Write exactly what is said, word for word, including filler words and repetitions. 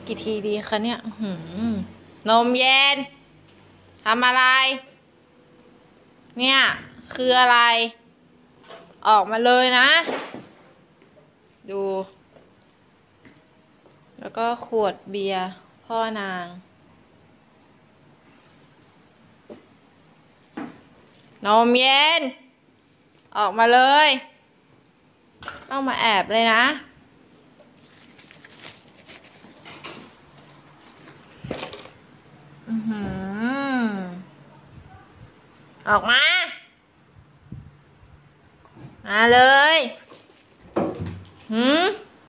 กี่ทีดีคะเนี่ยหืมนมเย็นทำอะไรเนี่ยคืออะไรออกมาเลยนะดูแล้วก็ขวดเบียร์พ่อนางนมเย็นออกมาเลยต้องมาแอบเลยนะอือหือออกมามาเลยหืม